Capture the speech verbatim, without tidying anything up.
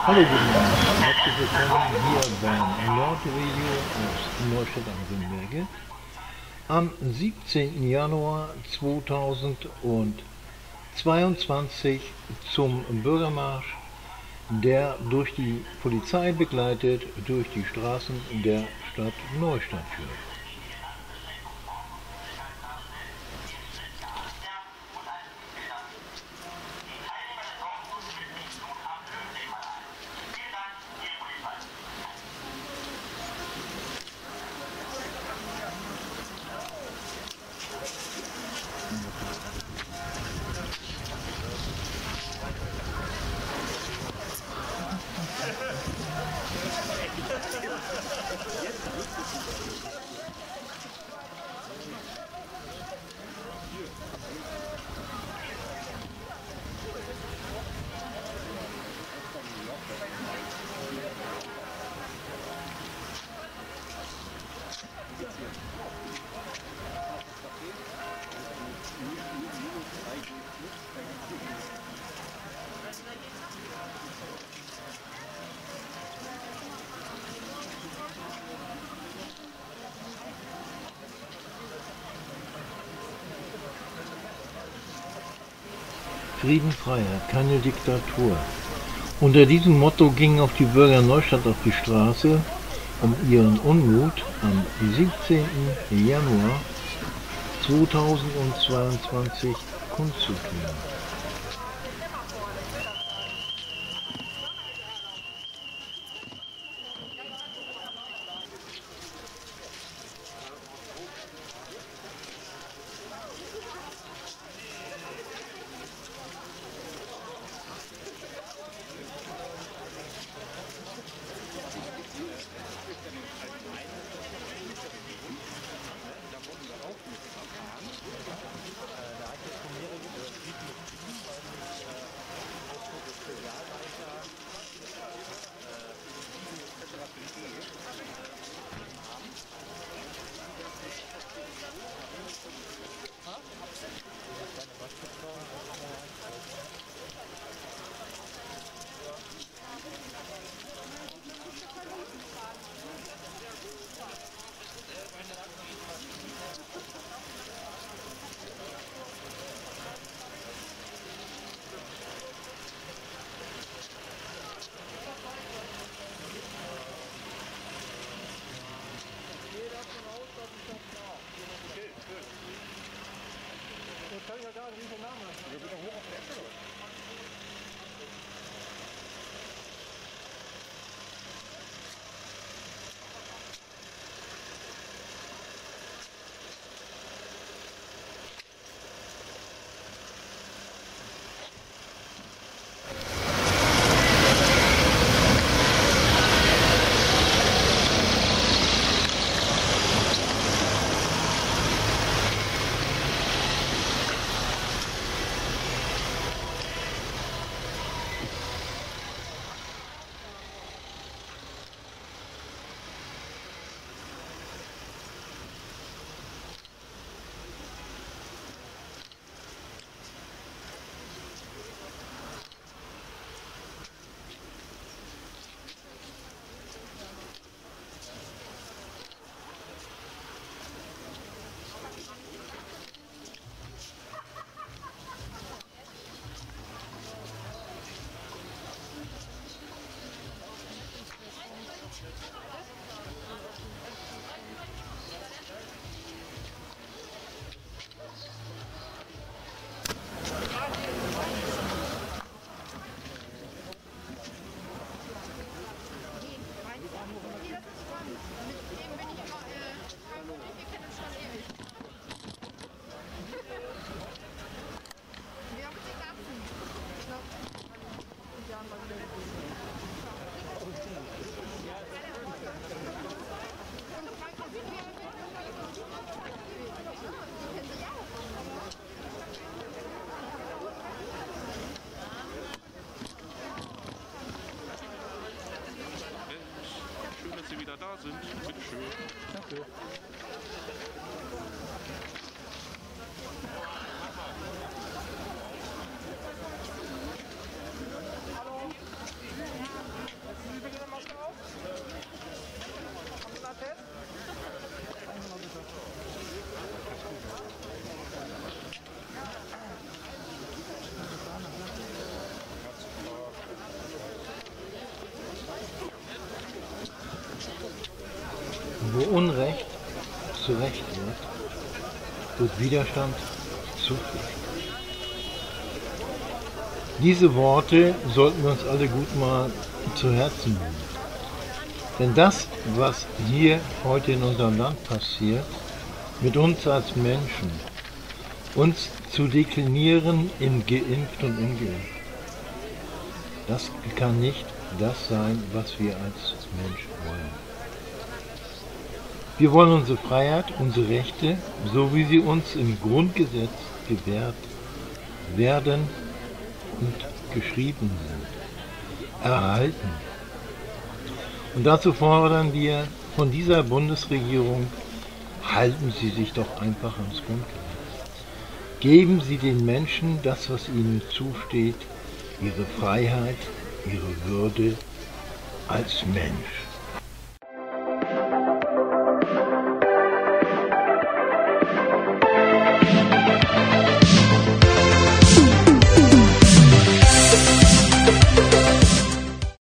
Hallo, guten Abend. Herzlich willkommen hier beim Nordvideo aus Neustadt am Wimberge am siebzehnten Januar zweitausendzweiundzwanzig zum Bürgermarsch, der durch die Polizei begleitet durch die Straßen der Stadt Neustadt führt. Frieden, Freiheit, keine Diktatur. Unter diesem Motto gingen auch die Bürger Neustadt auf die Straße, um ihren Unmut am siebzehnten Januar zweitausendzweiundzwanzig kundzutun. Kann ich ja gar nicht, wie viel Namen hast du? Wir sind hoch auf der Ecke. da sind. Bitte schön. Danke. Hallo. Wo Unrecht zu Recht wird, wird Widerstand Zuflucht. Diese Worte sollten wir uns alle gut mal zu Herzen nehmen. Denn das, was hier heute in unserem Land passiert, mit uns als Menschen, uns zu deklinieren in geimpft und ungeimpft, das kann nicht das sein, was wir als Mensch wollen. Wir wollen unsere Freiheit, unsere Rechte, so wie sie uns im Grundgesetz gewährt werden und geschrieben sind, erhalten. Und dazu fordern wir von dieser Bundesregierung, halten Sie sich doch einfach ans Grundgesetz. Geben Sie den Menschen das, was ihnen zusteht, ihre Freiheit, ihre Würde als Mensch.